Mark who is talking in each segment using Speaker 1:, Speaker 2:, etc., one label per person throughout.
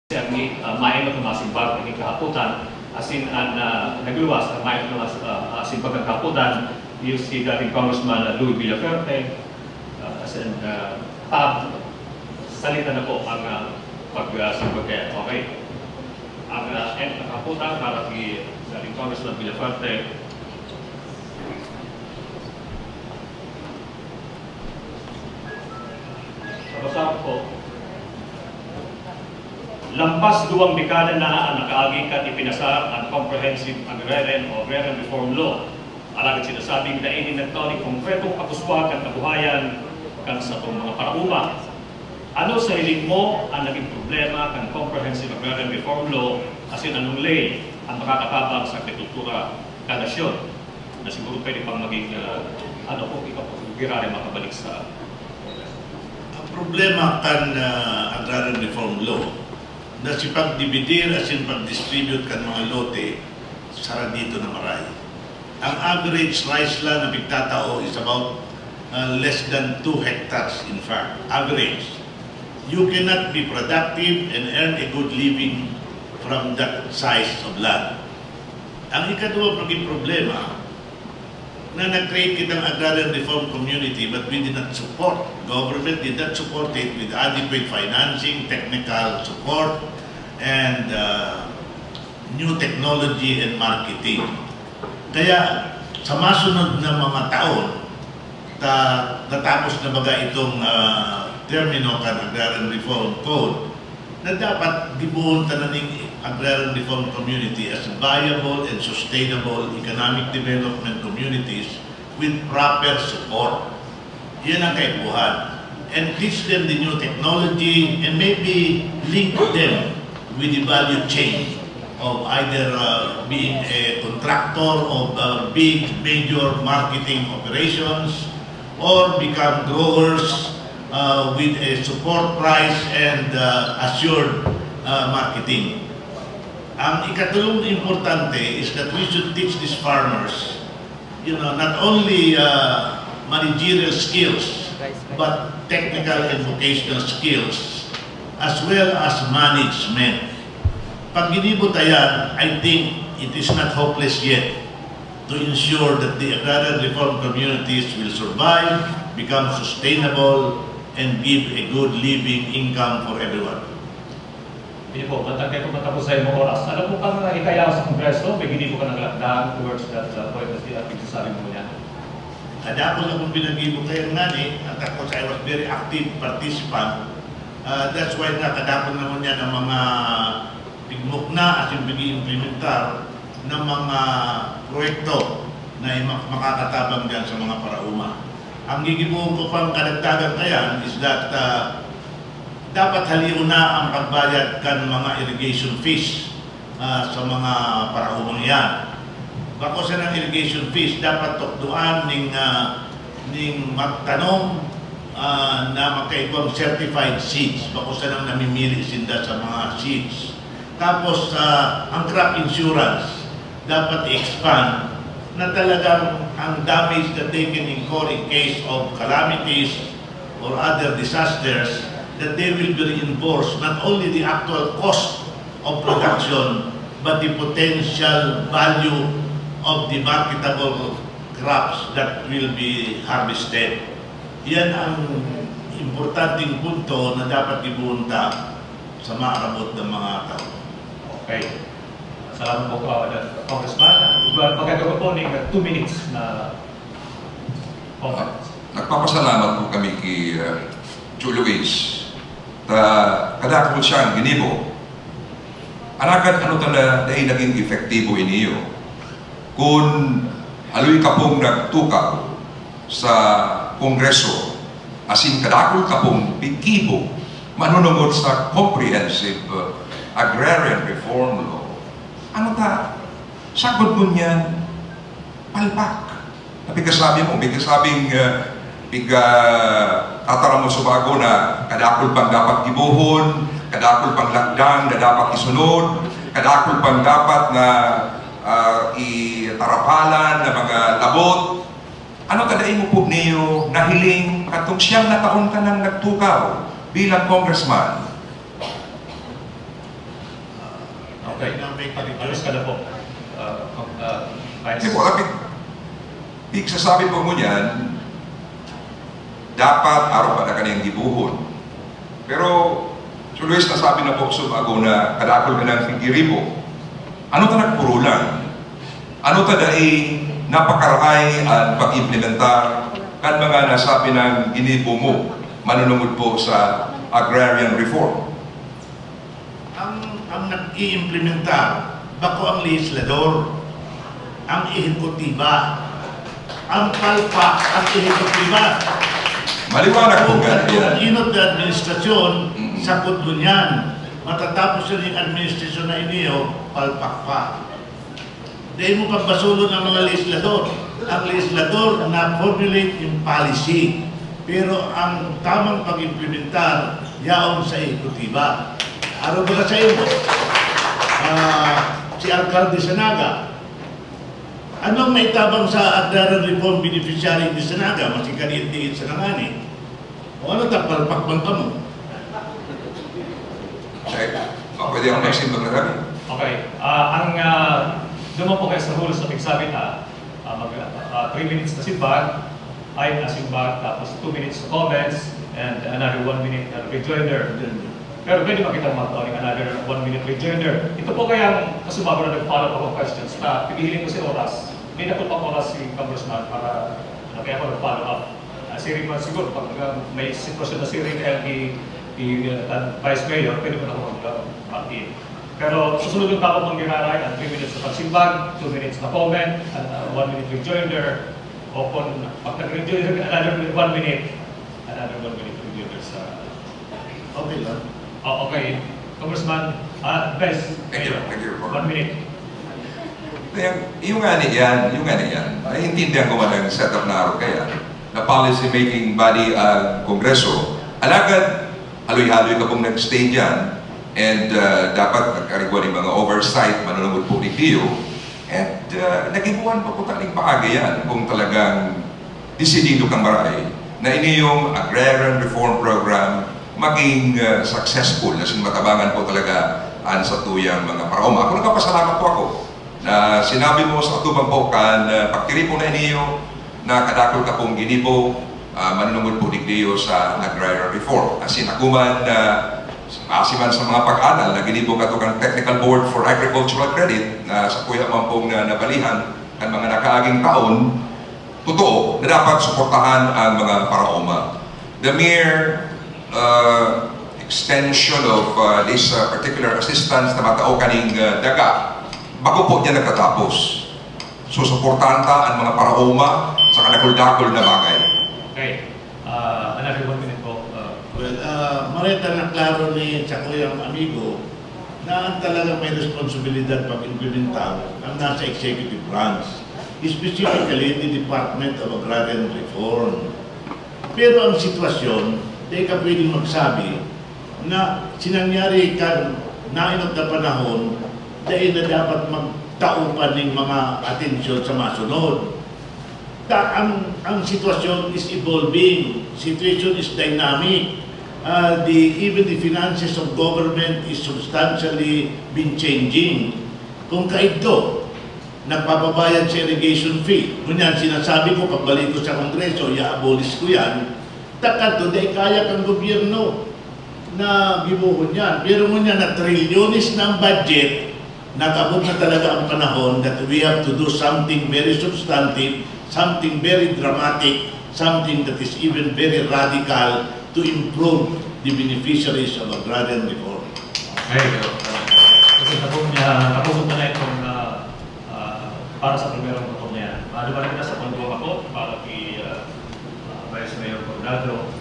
Speaker 1: Maayong na masimbag ng kahaputan asin ang nagluwas ang maayong na simbag ng kahaputan yung si dating Congressman Louis Villaferte asin salita na po ang pagsimbag kaya. Okay. Ang end ng kahaputan para kay dating Congressman Villaferte. Sabasama po. Lampas 2 dekada na ang nakaaging ipinasa ang Comprehensive Agrarian o Agrarian Reform Law. Alagad sinasabing dainin ng taon konkretong kapuswag ang kabuhayan kan sa itong mga parauma. Ano sa hiling mo ang naging problema kan Comprehensive Agrarian Reform Law asin anong lay ang makakatabang sa agrikultura ka nasyon na siguro pwede pang maging ikaw po girari makabalik sa
Speaker 2: ang problema kan Agrarian Reform Law na si pagdividir at si pag-distribute kan mga lote sara dito na maray. Ang average rice land na pigtatao is about less than 2 hectares in fact. Average. You cannot be productive and earn a good living from that size of land. Ang ikaduwa paging problema na nag-create kitang agrarian reform community but we did not support. Government did not support it with adequate financing, technical support, and new technology and marketing. Kaya sa masunod na mga taon, natapos na baga itong termino kan agrarian reform code na dapat gibuhon tananing agrarian reform community as viable and sustainable economic development communities with proper support. Yan ang kaipuhan. And teach them the new technology and maybe link them with the value chain of either being a contractor of big major marketing operations or become growers with a support price and assured marketing. Ang ikatulong importante is that we should teach these farmers, not only managerial skills, but technical and vocational skills, as well as management. Pag ginibot yan, I think it is not hopeless yet to ensure that the agrarian reform communities will survive, become sustainable, and give a good living income for everyone.
Speaker 1: Hindi po, matagay ko matapos sa iyong oras. Alam mo kang ikaya sa Kongreso, may hindi po ka naglandaan towards that point at pinagsasabi mo niya?
Speaker 2: Kada ako na kung pinagibo kayo nga at ako I was very active participant. That's why nakadapon naman niya ng mga tigmok na at yung bigi-implementar ng mga proyekto na makakatabang dyan sa mga parauma. Ang gigibuhon ko pang kadagdagan kayan is that dapat haliw na ang pagbayad kan mga irrigation fees sa mga paraumang yan. Bako sa ng irrigation fees, dapat tukduan ning magtanong na magkaibang certified seeds. Bako sa nang namimili sinda sa mga seeds. Tapos, ang crop insurance, dapat i-expand na talagang ang damage that they can incur in case of calamities or other disasters, that they will be reimbursed not only the actual cost of production, but the potential value of the marketable crops that will be harvested. Yan ang importanteng punto na dapat ibunta sa maarabot ng mga tao.
Speaker 1: Okay. Salamat po, Congressman. Magkagawa po ng 2 minutes na comments.
Speaker 3: Nagpapasalamat po kami kay Joe Luis. Kadakot siya ang ginibo. Anagad ano tanda dahil naging efektibo iniyo. Kung haloy ka pong nagtukaw sa Kongreso, asin kadakot ka pong pikibo, manunungod sa Comprehensive Agrarian Reform Law. Ano ta? Sagot mo niyan, palpak. Napikasabi mo, bigkasabing tatara mo sa bago na kadakol pang dapat gibuhon, kadakol pang lakdan na dapat isunod, kadakol pang dapat na itarapalan na mga labot. Ano kadain mo po niyo nahiling katong siyang na taon ka nang nagtukaw bilang congressman?
Speaker 1: Okay. Alis ka na po.
Speaker 3: Hindi po, Pig, sasabi po mo niyan, dapat araw pa na kanyang gibuhon. Pero, so Luis, nasabi na po sumago na kadakol ka ng figiribo. Ano ta nagpurulan? Ano ta dahil napakarahay ang pag-implementar kan mga nasabi ng ginibo mo manunungod po sa agrarian reform?
Speaker 2: Ang nag-i-implementar, bako ang legislador, ang ehekutiba, ang palpa, ang ehekutiba.
Speaker 3: Maliwanag po ganyan.
Speaker 2: Kung inot na administrasyon, sakot mo yan. Matatapos yun yung administrasyon na iniyo, palpak pa. Dahil mo pagbasulon ng mga legislador. Ang legislador na formulate yung policy. Pero ang tamang pag-implementar, yaon sa ehekutiba. Araw ba sa iyo? Si Alcalde Sanaga. Anong may tabang sa agrarian reform beneficiary ni Sanaga? Masikaliit-liit sa nangani. O ano tapalpakman ka mo?
Speaker 3: Pwede akong magsimbang na kami.
Speaker 1: Okay. Duman po kayo sa rules na pagsabi na 3 minutes na simbag, ay na simbag, tapos 2 minutes na comments, and another 1 minute na rejoinder. Pero pwede makita mga tawag another 1 minute rejoinder. Ito po kaya kasubago na nag-follow up ako questions na pipihilin ko si Oras. May nakot ang Oras si Congressman para kaya ako nag-follow up. Si Rick man siguro, pag may sitwasyon na si Rick and Vice Mayor, pwede mo na ako mag-in. Pero susunod yung tapos ng giraray at 3 minutes na pagsimbag, 2 minutes na comment, at 1 minute rejoinder, o kung pag nag-rejoinder, another 1 minute rejoinder sa...
Speaker 2: Okay lang.
Speaker 1: Okay. Congressman, Vice Mayor, 1 minute.
Speaker 3: Yung nga niyan, naiintindihan ko man ang setup na araw kaya, na policy making body ang Kongreso, alagad, haloy-haloy ka pong nag-stay dyan, and dapat nagkarigwa ng mga oversight, manunungod po ni Dio, and nagibuhan pa po taling paaga yan kung talagang desidido kang maray na ini yung agrarian reform program maging successful, na matabangan po talaga an sa tuyang mga paraoma. Ako nagpapasalamat po ako na sinabi mo sa atubang po kan pagtiri po na iniyo na kadakol ka pong ginibo manunungod po ni Dio sa agrarian reform. As in, akuman asiman sa mga pag-aral na ginibo ka ito kang Technical Board for Agricultural Credit na sa kuya man pong nabalihan ang mga nakaaging taon, totoo na dapat suportahan ang mga paraoma. The mere extension of this particular assistance na matao kaning daga, bago po niya nagtatapos. Susuportahan ta ang mga paraoma sa kadakol-dakol na bagay.
Speaker 1: Okay. Another 1 minute po.
Speaker 2: Marita na klaro ni Chakuyang amigo na ang talagang may responsibilidad pag-implementar ang nasa executive branch, specifically the Department of Agrarian Reform. Pero ang sitwasyon, di ka pwedeng magsabi na sinangyari ka nainot na panahon dahil na dapat magtaupan ng mga atensyon sa masunod. Ang sitwasyon is evolving, situation is dynamic. Even the finances of government is substantially been changing. Kung kaito, nagpapabayad sa irrigation fee, ngunyan sinasabi ko, pagbalik ko sa Kongreso, i-abolish ko yan, takat to, dahil kaya kang gobyerno na gibuhon yan. Pero ngunyan na trilyonis ng budget, nag-abot na talaga ang panahon that we have to do something very substantive, something very dramatic, something that is even very radical to improve the beneficiaries of agrarian reform.
Speaker 1: Okay. Kasi napusok na itong para sa primerong motor niya. Balik na sa pagbuwang ako para kay Vice Mayor Coronado.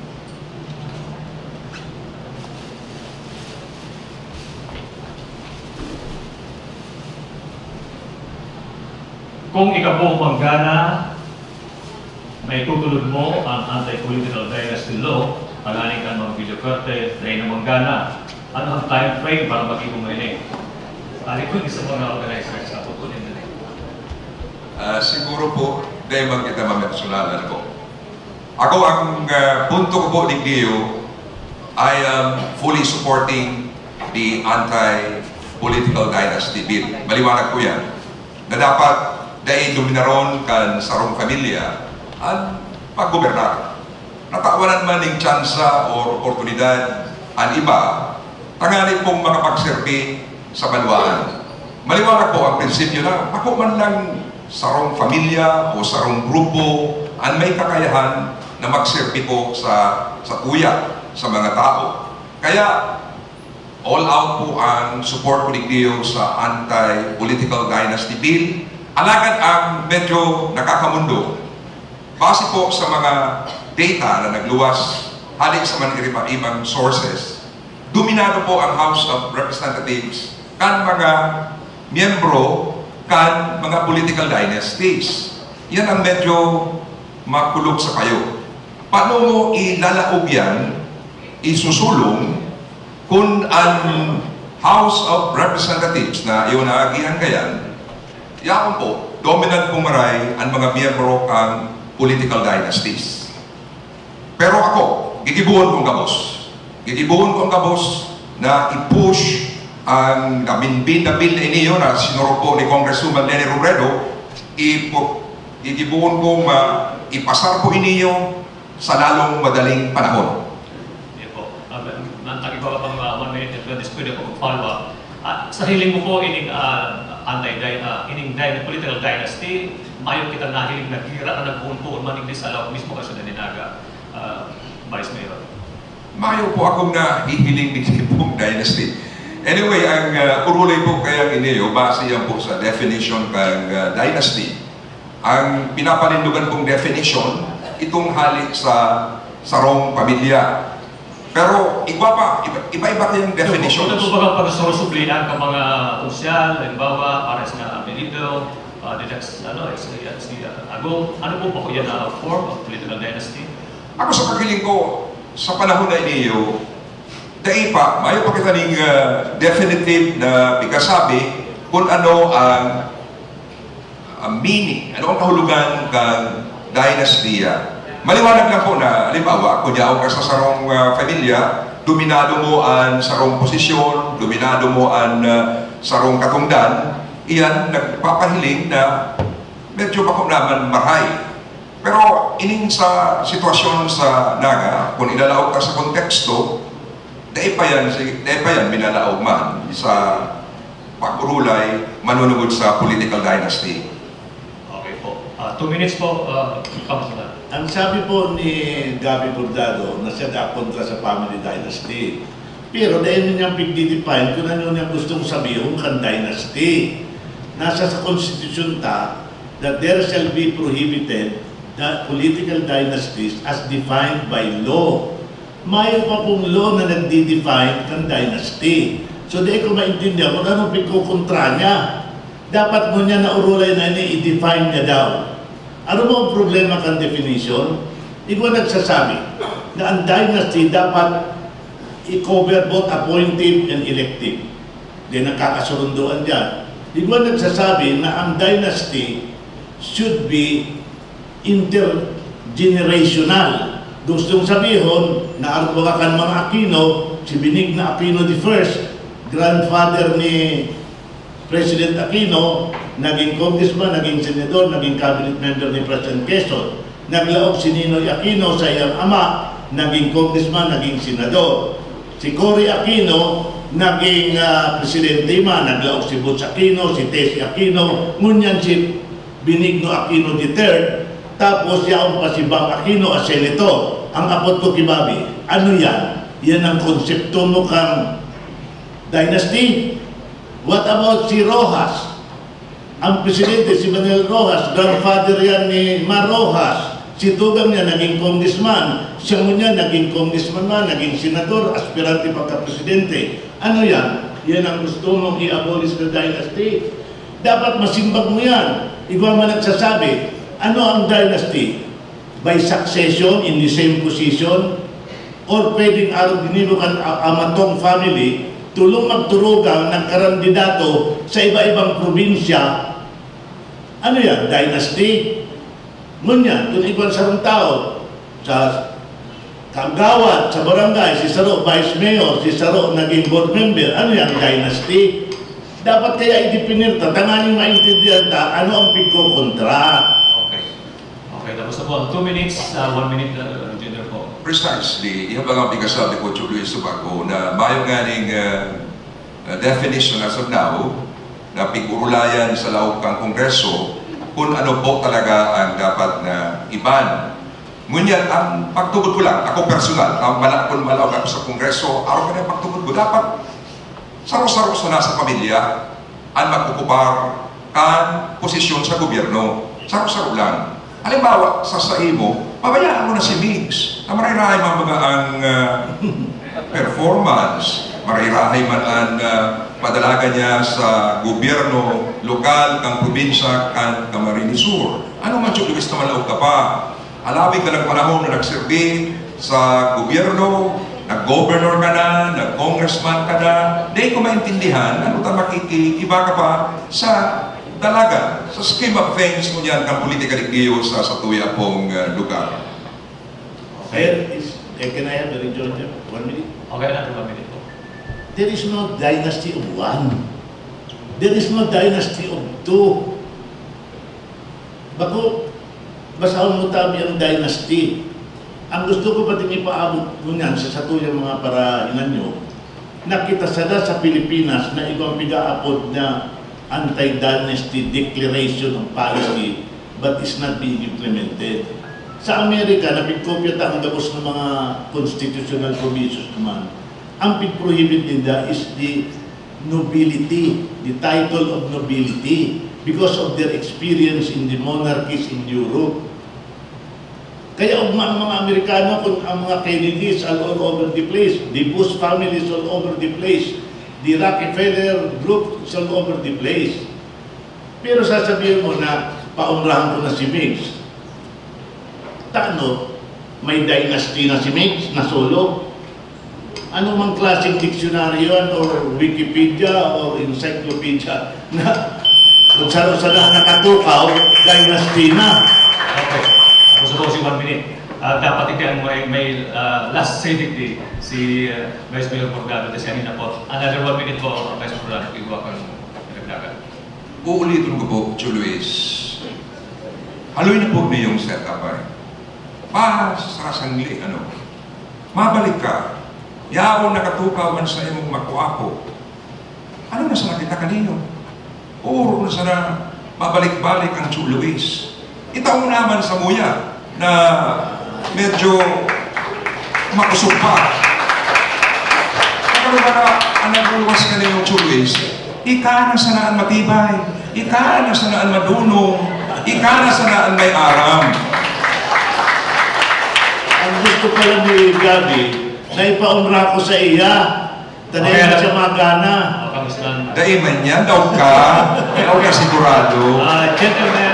Speaker 1: Kung ikaw po manggana, may tutulog mo ang anti-political dynasty law, pagaling ka mga video karte, dahil na manggana. Ano ang time frame para mag-ibong ngayon? Pari ko, isa po na organizers sa pupunin na rin.
Speaker 3: Siguro po, dahil man kita mamersonalan ko. Ako ang punto ko po ni Dio, I am fully supporting the Political Dynasty Bill. Maliwanag po yan. Na dapat dahil dominaron kan sarong pamilya ang paggobernar. Natawanan man ng tsansa o oportunidad ang iba, tangali pong makapagserbi sa banwaan. Maliwanag po ang prinsipyo na ako man lang sarong pamilya o sarong grupo ang may kakayahan na magserbi po sa kuya, sa mga tao. Kaya all out po ang support ko ninyo sa anti-political dynasty bill. Alagad ang medyo nakakamundo. Base po sa mga data na nagluwas halik sa mga ibang sources, dominado po ang House of Representatives kan mga miyembro kan mga political dynasties. Yan ang medyo makulog sa kayo. Paano mo ilalaog yan, isusulong, kung ang House of Representatives na iyon naagihan kayan, yakon po, dominant pong maray ang mga miyembro kang political dynasties. Pero ako, gigibuhon kong kabos. Gigibuhon kong kabos na i-push ang naminbin na bill na iniyo na sinuro po ni Congresswoman Leni Robredo, gigibuhon kong ipasar po iniyo sa lalong madaling panahon.
Speaker 1: Nagibawa pang 1 minute and 20 pwede ko mag-follow up. Sa hiling mo po ining political dynasty, mayo kita nahiling nagira na nagpuntuon maning disalaw mismo kasi na ninaga, Vice Mayor.
Speaker 3: Mayo po akong nahihiling din pong dynasty. Anyway, ang kurulay po kaya iniyo, base yan po sa definition ng dynasty. Ang pinapanindugan pong definition, itong halik sa sarong pamilya. Pero iba-iba kayong definitions.
Speaker 1: Kung po ba pag-susublihan ka mga osyal, halimbawa, pares na Benito, Agong, ano po ba ko yan na form of political dynasty?
Speaker 3: Ako sa paghiling ko, sa panahon na iniyo, dahil pa, mayo pa kita ng definitive na pagkasabi kung ano ang meaning, ano ang kahulugan ng dynastiya. Maliwanag lang po na, halimbawa, kung yaong ka sa sarong pamilya, dominado mo ang sarong posisyon, dominado mo ang sarong katungdan, iyan nagpapahiling na medyo bako naman maray. Pero ining sa sitwasyon sa Naga, kung ilalaog ka sa konteksto, dahil pa yan minalaog man sa pagurulay manunugod sa political dynasty.
Speaker 1: Okay po. 2 minutes po, Councilor.
Speaker 2: Ang sabi po ni Gabi Bordado na siya da kontra sa family dynasty. Pero dahil niyang pigdidefine kung ano niyang gustong sabihin kan dynasty. Nasa sa Constitution ta that there shall be prohibited the political dynasties as defined by law. May pa pong law na nagdi-define kan dynasty. So di ko maintindihan kung anong pagkukontra niya. Dapat mo niya na urulay na i-define niya daw. Ano mo ang problema kan definition? Ikaw nagsasabi na ang dynasty dapat i-cover both appointive and elective. Di nakakasurunduan dyan. Ikaw nagsasabi na ang dynasty should be intergenerational. Gustong sabihin na arbogakan mga Aquino, si Benigno Aquino I, grandfather ni President Aquino, naging congressman, naging senador, naging cabinet member ni President Quezon. Naglaog si Ninoy Aquino sa iyang ama, naging congressman, naging senador. Si Cory Aquino, naging presidente man, naglaog si Butch Aquino, si Tessie Aquino, ngunyan si Benigno Aquino III, tapos yaon pa si Bang Aquino as senator. Ang apot ko kibabi, ano yan? Yan ang konsepto mo kang dynasty. What about si Rojas? Ang presidente, si Manuel Rojas, grandfather yan ni Mar Rojas. Si Tugang niya naging congressman. Siya mo niya naging congressman man, naging senador, aspirante pagka-presidente. Ano yan? Yan ang gusto mong i-abolish na dynasty. Dapat masimbag mo yan. Ikaw man nagsasabi, ano ang dynasty? By succession in the same position? Or pwedeng araw dinilo kan amatong family, tulong magturugang ng karandidato sa iba-ibang probinsya. Ano yan? Dynasty? Ngunyan, kung ibang sarong tao, sa kagawad, sa barangay, si Saro, vice mayor, si Saro, naging board member, ano yan? Dynasty? dapat kaya idipinirta, tanganing maintindihan ta, ano ang pigko-kontra.
Speaker 1: Okay. Okay, tapos na po. 2 minutes, 1 minute, Junior po.
Speaker 3: Precisely, ihabang ang pagkasabi ko, Luis Subago, na mayroong ganing definition as of now, na pag-urulayan sa loob ng Kongreso, kung ano po talaga ang dapat na iban. Ngunyan, ang pagtugod ko lang, ako personal, kung malawag ako sa Kongreso, araw ka na pagtugod ko, dapat saro-saro sa nasa pamilya, ang magkukupar kan posisyon sa gobyerno. Saro-saro lang. Halimbawa, sa mo, pabayaan mo na si Mix, na marirahay man mga ang performance, marirahay man ang padalaga niya sa gobyerno, lokal, kang probinsya, kang Camarines Sur. Ano man siya, Luis, na malaog ka pa? Alawig ka ng panahon na nagserbi sa gobyerno, nag-governor ka na, nag-congressman ka na, di ko maintindihan, ano ta makikiba ka pa sa dalaga, sa scheme of things mo yan, kang political giyo sa tuya pong lugar.
Speaker 2: Can I have the rejoinder? 1 minute?
Speaker 1: Okay na, 1 minute po.
Speaker 2: There is no dynasty of one. There is no dynasty of two. Bako, basahon mo tabi ang dynasty. Ang gusto ko pating ipaabot mo niyan sa satuyang mga parainan nyo, nakita sada sa Pilipinas na ikaw ang piga-apod na anti-dynasty declaration of policy but is not being implemented. Sa Amerika, napigkopya ang gabos ng mga constitutional provisions naman. Ang pig-prohibit nila is the nobility, the title of nobility, because of their experience in the monarchies in Europe. Kaya ang mga Amerikano, kung ang mga Kennedys all over the place, the Bush families all over the place, the Rockefeller group is all over the place. Pero sasabihin mo na, paunrahan ko na si Mix. Tano, may dynasty na si Mix, na solo. Ano mang klaseng diksyonaryo yan, or Wikipedia, or encyclopedia, na kung saan nakatukaw, dynasty na.
Speaker 1: Okay. Gusto ko si 1 minute. Dapat ikaw may last say si Vice Mayor Morgado kasi kanina po. Another 1 minute po, Vice Morgado, igawa ko ng pinagdagan.
Speaker 3: Uulitin ko po, Luis. Haluin na po niyo yung setup ay. Sa sangli, mabalik ka. Yaon nakatukaw man sa imong makuapo. Ano na sa nakita kanino? Puro na sana mabalik-balik ang Luis. Itaon naman sa muya na medyo makusog pa. Ano ba na ang naguluwas ka niyo, Luis? Ika na sanaan matibay. Ika na sanaan madunong. Ika na sanaan may aram.
Speaker 2: Ang gusto ko lang ni Gabi, na ipaunra ko sa iya. Tanayan siya magana.
Speaker 3: Daiman niya, daw ka. Daw ka sigurado.
Speaker 1: Gentlemen,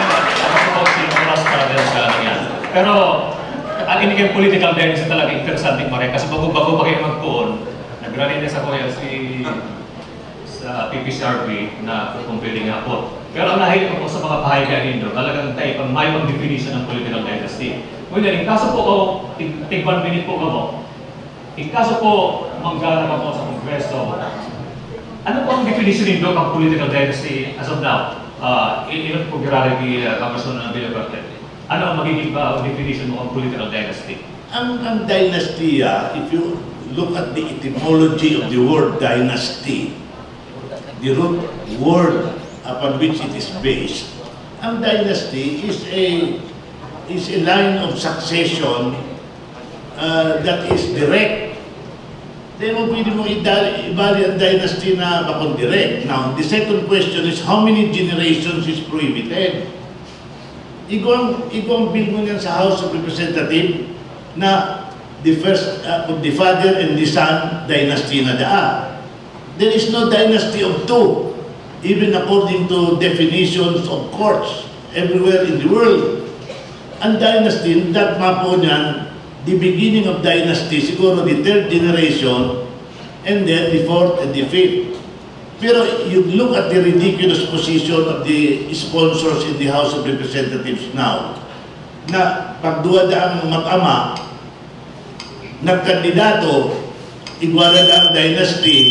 Speaker 1: pero ang iniging political dynasty talaga interesante pa rin kasi bago pa kayo magpuon, nagrally na sa kuya sa PPCRB na kumpili nga po. Pero ang nahilig ko sa mga pahayagan ninyo, talagang tayo pang mayroong definition ng political dynasty. Ngunit, in kaso po ko, tig 1 minute po kamo, in kaso po manggana pa po sa Kongreso, ano po ang definition ninyo ng political dynasty as of now? Ilan po girari ni Congressman Villagarte? Ano ang magiging definition mo ng political dynasty?
Speaker 2: Ang dynasty, if you look at the etymology of the word dynasty, the root word upon which it is based, ang dynasty is a line of succession that is direct. Then mo pwede mo ibali ang dynasty na bakong direct. Now, the second question is how many generations is prohibited? Igong bill mo niyan sa House of Representatives na the father and the son dynasty na daa. There is no dynasty of two, even according to definitions of courts everywhere in the world. Ang dynasty, that mapo niyan, the beginning of dynasty, siguro the third generation, and then the fourth and the fifth. Pero you look at the ridiculous position of the sponsors in the House of Representatives now, na pagduwa ang mag-ama, nagkandidato, igwala ang dynasty,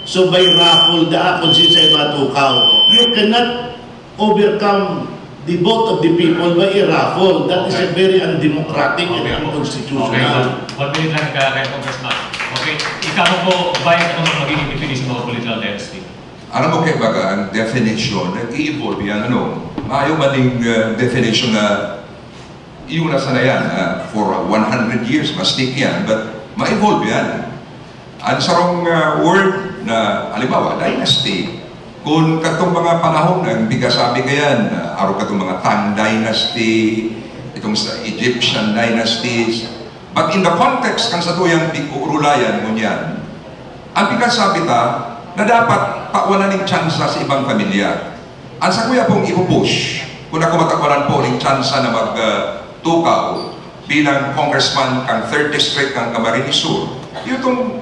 Speaker 2: So by raffle, daakon siya sa matukaw. You cannot overcome the vote of the people by a raffle. That is a very undemocratic and unconstitutional.
Speaker 1: Okay, 1 minute lang kaya Congressman. Okay, ikaw po, bayan ka naman magiging definition of political dynasty.
Speaker 3: Alam mo kay Baga, ang definition, nag-i-evolve yan, maayo maling definition na yung nasa na yan, for 100 years, mastik yan, but ma-evolve yan. Ang sarong word na, halimbawa, dynasty, kung katong mga panahon ng bigasabi kayan, araw katong mga Tang Dynasty, itong sa Egyptian dynasties. But in the context kan sa tuyang urulayan mo niyan, ang bigasabi ta na dapat pawalan ng tsansa sa ibang pamilya. Ang sa kuya pong ipupush, kung ako matakwalan po ng tsansa na magtukaw bilang congressman kang 3rd District kang Camarines Sur, yung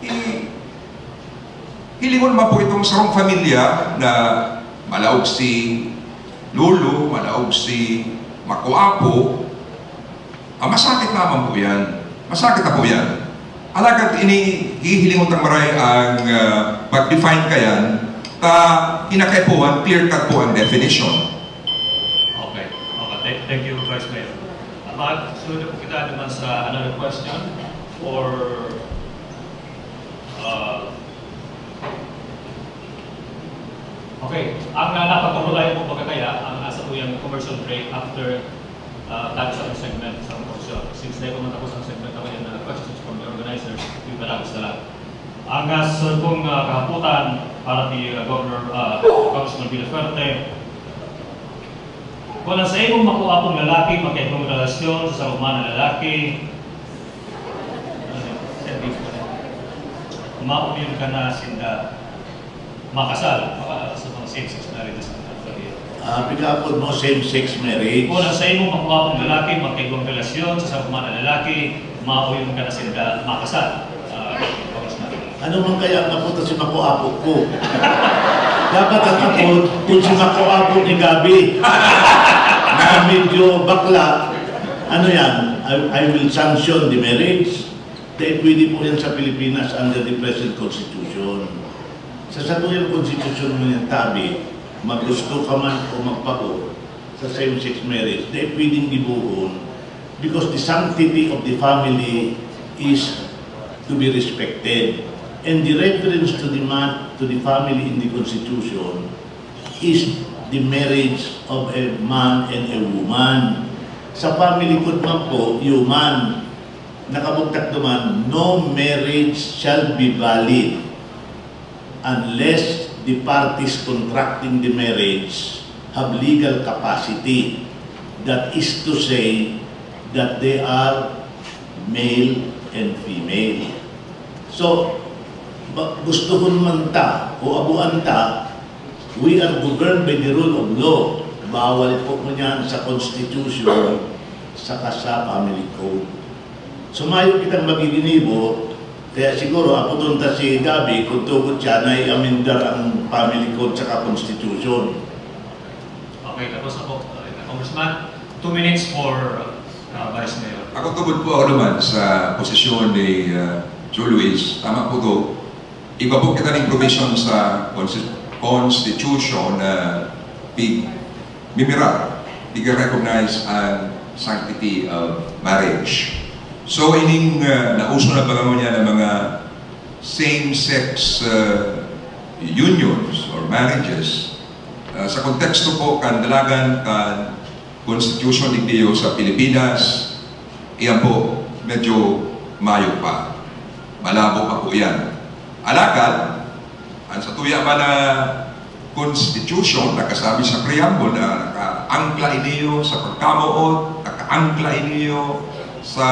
Speaker 3: hilingon man po itong sarong pamilya na malaog si Lolo, malaog si Makuapo, masakit naman po yan. Masakit na po yan. Alagad hihilingon tang maray ang pag-define kayan, kinakaipuan, clear-cut po ang definition.
Speaker 1: Okay. Thank you, Vice Mayor. Sunod po kita naman sa another question or okay, ang napagpapulayan po kaya ang nasa tuyang commercial break after tayo sa segment sa portion. Since tayo matapos ang segment ako yan na questions from the organizers, yung malabas na lang. Ang sunod pong kahaputan para ni Congressman Villafuerte, kung nasa imong makuha pong lalaki, magkaibang relasyon sa saruma na lalaki, mauliyon ka na sinda makasal sa mga same-sex marriages na
Speaker 2: Pagkapod mo same-sex marriage.
Speaker 1: Kung nasa imong makuha pong lalaki, magkaibang relasyon sa saruma na lalaki, mauliyon ka na sinda makasal.
Speaker 2: Ano man kaya ang napunta si Makuapo ko? Dapat ang kapod kung si Makuapo ni Gabi na medyo bakla, ano yan, I will sanction the marriage. Dahil pwede po yan sa Pilipinas under the present Constitution. Sa satuyang Constitution mo yung tabi, maggusto ka man o magpako sa same-sex marriage, dahil pwedeng gibuon because the sanctity of the family is to be respected. And the reference to the family in the Constitution is the marriage of a man and a woman. Sa family code man po, human, nakabugtak naman, no marriage shall be valid unless the parties contracting the marriage have legal capacity. That is to say that they are male and female. So, gustuhon man ta o abuan ta, we are governed by the rule of law. Bawal po mo yan sa Constitution, saka sa Family Code. Sumayo kitang magiginibo, kaya siguro ako doon ta si Gabi, kung tugod siya na i-amendar ang Family Code saka Constitution.
Speaker 1: Okay, tapos ako, Congressman, 2 minutes for Vice Mayor.
Speaker 3: Ako tugod po ako naman sa posisyon ni Joe Luis. Tama po to. Iba po kita ng provision sa Constitution na recognize ang sanctity of marriage. So, ining nauso na ba niya ng mga same-sex unions or marriages, sa konteksto po kan dalagan kan Constitution ni Dio sa Pilipinas, iyan po medyo mayo pa. Malabo pa po yan. Alagad, ang sa tuya ba na Constitution, nakasabi sa preamble na naka-angkla iniyo sa pagkamuot, naka-angkla iniyo sa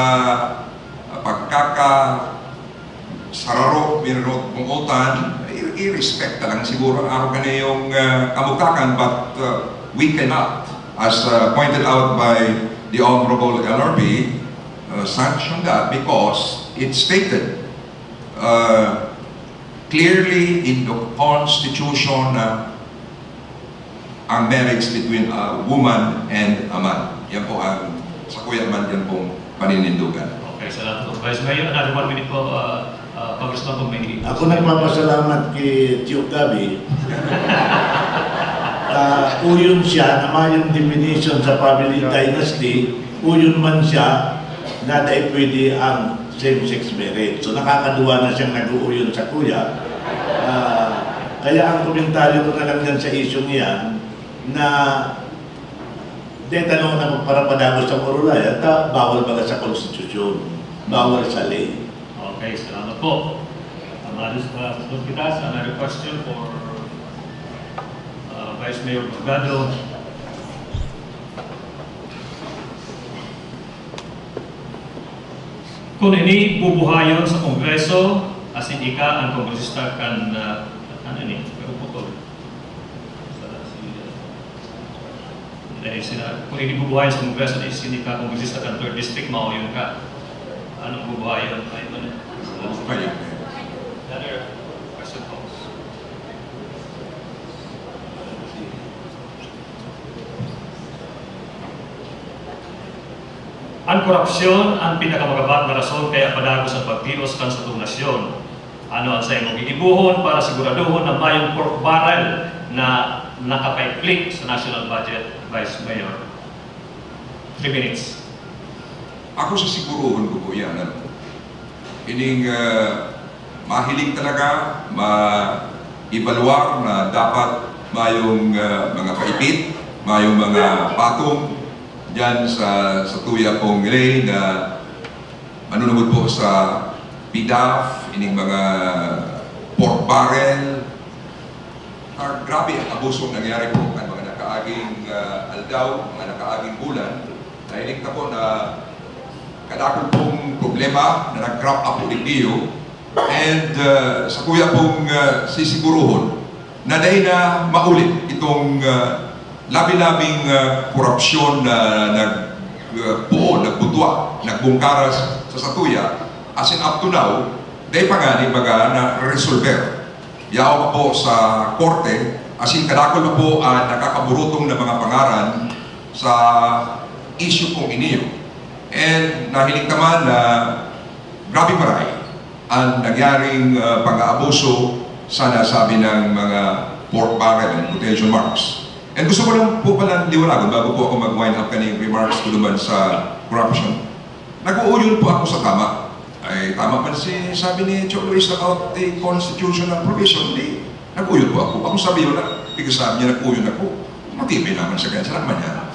Speaker 3: pagkakasararo, minunod pungutan, i-respect lang siguro ang araw kaniyong kamukakan, but we cannot, as pointed out by the Honorable LRB, sanction that because it's stated clearly in the Constitution ang marriage between a woman and a man. Yan po ang sa kuya man yan pong paninindugan.
Speaker 1: Okay, salamat po. Vice Mayor, another 1 minute po, Congressman Pumili.
Speaker 2: Ako nagpapasalamat kay Tio Gabi. Uyon siya, naman yung definition sa family dynasty, uyon man siya, na dahil pwede ang same-sex marriage. So nakakaduwa na siyang nag-uuyon sa kuya. Kaya ang komentaryo ko na lang yan sa isyong yan, na tanong na para padagos sa Morulay, at bawal ba sa konstitusyon, bawal sa ley.
Speaker 1: Okay, salamat po. Sunod kita sa another question for Vice Mayor Magado. Kung ini bubuhayon sa Kongreso, as in ika ang kongresista kan ano ni, pero putol. Kung ini bubuhayon sa Kongreso, as in ika kongresista kan 3rd District, mauyon ka. Anong bubuhayon? Ay, ano? Another question folks. Ang korupsyon ang pinakamagabat na rason kaya padagos ang pagtiros kan sa itong nasyon. Ano ang sa imong iibuhon para siguraduhon na mayong pork barrel na nakapaiklik sa national budget, Vice Mayor? 3 minutes.
Speaker 3: Ako sa siguruhon ko po yan. Ining mahiling talaga, ma-evaluar na dapat mayong mga kaipit, mayong mga patong dyan sa tuya pong lay na manunugod po sa PDAF, ining mga pork barrel. Grabe ang abusong nangyari po ang mga nakaaging aldaw, mga nakaaging bulan. Nahilig na po na kadakol pong problema na nag-crop up po ninyo. And sa kuya pong sisiguruhon na dahil na maulit itong labi-labing korupsyon na nagbutwa, nagbungkaras sa satuya, as in up to now, dahil pa nga na-resolver. Yaw pa po sa korte, as in kadakol pa po ang nakakaburutong na mga pangaran sa issue pong iniyo. And nahilig naman na grabe maray ang nangyaring pang-aabuso sa nasabi ng mga pork barrel and quotation marks. And gusto ko lang po pala liwanagon bago po ako mag-wind up kaning remarks ko naman sa corruption. Nag-uuyon po ako sa tama. Ay tama man sabi ni Chok Luis about the constitutional provision. Nag-uuyon po ako. Ako sabi yun na, because sabi niya nag-uuyon ako. Matibay naman siya kaya sa naman yan.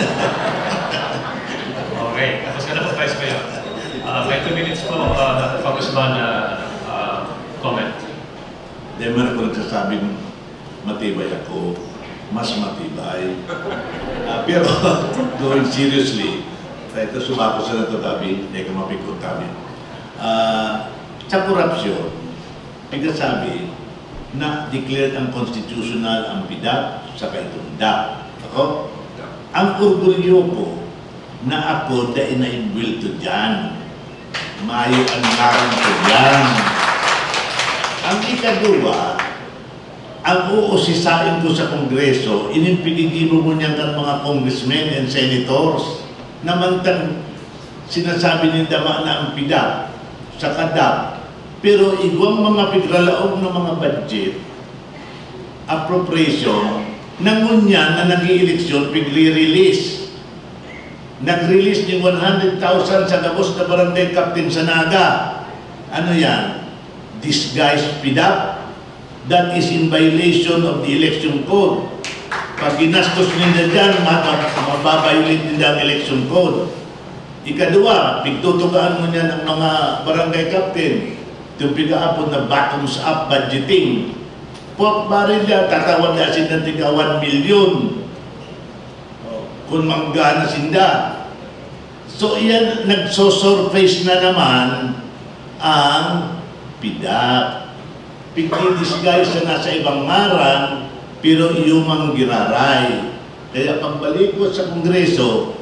Speaker 1: Okay, tapos ka na po, Vice Mayor. May 2 minutes po, Congressman, comment.
Speaker 2: Hindi man ako nagsasabing matibay ako, mas matibay. Pero, going seriously, kahit na sumako sa nato kami, hindi ka mapikot kami. Sa korupsyon, nagsasabi na declared ang constitutional ang PDAP sa kaitong DAP. Ako, ang orgulyo ko na ako da ina-inbuilt to dyan. Mayo ang naran ko dyan. Ang ikadua, ang uusisain ko sa Kongreso, inimpigigimo mo niyan ng mga congressmen and senators namantang sinasabi ni Dama na ang PDAP sa KADAP. Pero igwang mga pigralaog ng mga budget, appropriation, nangunyan na nag-i-eleksyon, pigli-release. Nag-release ng 100,000 sa Gabos na Barangay Captain sa Naga. Ano yan? Disguised PDAP. That is in violation of the election code. Pag ginastos nila dyan, mababayulit nila ang election code. Ikadua, pigtutugaan mo niya ng mga barangay captain. Itong pigaapon na bottoms-up budgeting. Pork barrel niya, tatawag na sin ng tiga 1 million. Kung manggana sinda. So, iyan, nagsosurface na naman ang PDAP. Pagdi-disguise na nasa ibang ngaran, pero iyumang giraray. Kaya pagbalik ko sa Kongreso,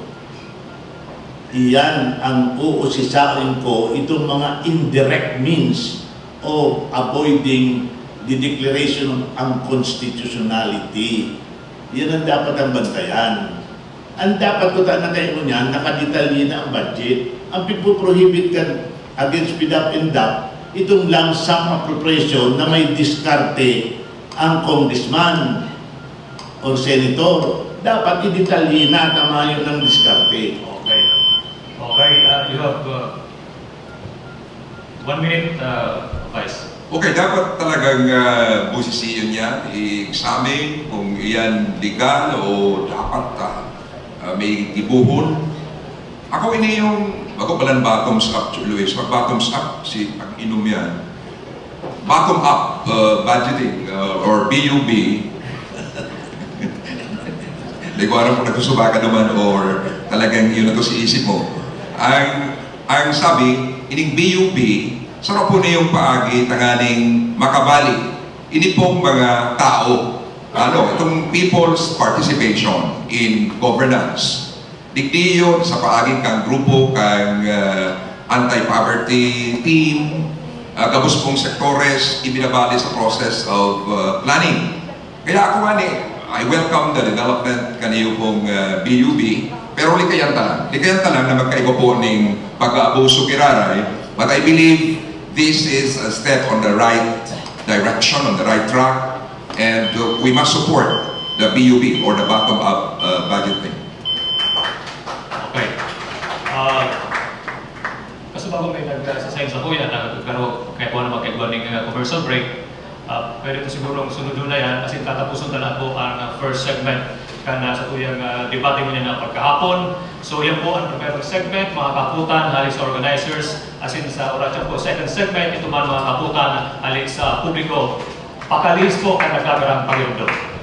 Speaker 2: iyan ang uusisain ko, itong mga indirect means of avoiding the declaration of unconstitutionality. Yan ang dapat ang bantayan. Ang dapat ko na kayo niyan, nakadetalye na ang budget. Ang pipoprohibit ka against PDAP and DAP, itong lump sum appropriation na may diskarte ang congressman o senator. Dapat i-detalye na tama yun ng diskarte.
Speaker 1: Okay. Okay, you have 1 minute, Vice.
Speaker 3: Okay, dapat talagang busisiyon yan, i-examine kung iyan legal o dapat may tibuhon. Ako ini yung, ako palang bottoms up, Luis, mag-bottoms up, pag-inom yan. Bottom up budgeting or BUB, hindi ko alam kung nagsusubakan naman or talagang yun na to si isip mo. Ang sabi, ining BUB, sarap po na yung paagi tanganing makabali. Ini pong mga tao, itong people's participation in governance. Digdiyon sa paaging kang grupo, kang anti-poverty team, gabos pong sektores, ibinabali sa process of planning. Kaya ako I welcome the development kaniyo pong BUB, pero likayan talang na magkaiba po ng pag-aabuso kiraray, but I believe this is a step on the right direction, on the right track, and we must support the BUB or the bottom-up budgeting.
Speaker 1: Okay. Kasi bago may nag-sasayin sa kuya na pero kahit wala magkaigwa ng commercial break, pwede ito siguro sunod na yan kasi tatapusin na po ang first segment kana sa tuyang debate mo niya na pagkahapon. So yan po ang first segment, mga kaputan, halit sa organizers, asin sa orasyon po second segment, ito man mga kaputan, halit sa publiko. Pakalis po ang nagkagarang pagyondo.